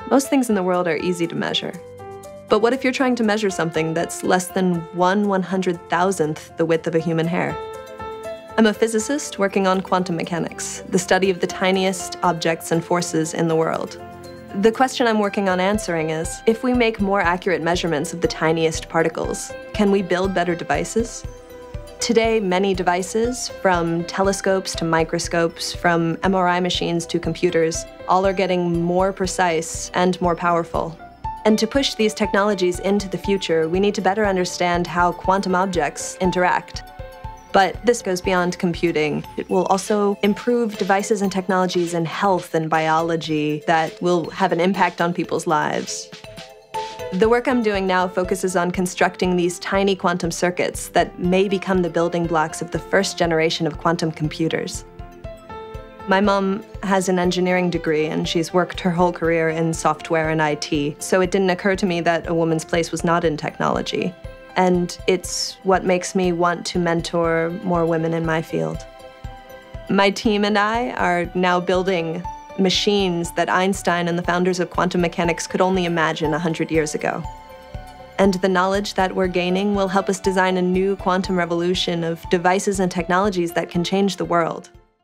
Most things in the world are easy to measure. But what if you're trying to measure something that's less than 1/100,000th the width of a human hair? I'm a physicist working on quantum mechanics, the study of the tiniest objects and forces in the world. The question I'm working on answering is, if we make more accurate measurements of the tiniest particles, can we build better devices? Today, many devices, from telescopes to microscopes, from MRI machines to computers, all are getting more precise and more powerful. And to push these technologies into the future, we need to better understand how quantum objects interact. But this goes beyond computing. It will also improve devices and technologies in health and biology that will have an impact on people's lives. The work I'm doing now focuses on constructing these tiny quantum circuits that may become the building blocks of the first generation of quantum computers. My mom has an engineering degree, and she's worked her whole career in software and IT, so it didn't occur to me that a woman's place was not in technology. And it's what makes me want to mentor more women in my field. My team and I are now building machines that Einstein and the founders of quantum mechanics could only imagine 100 years ago. And the knowledge that we're gaining will help us design a new quantum revolution of devices and technologies that can change the world.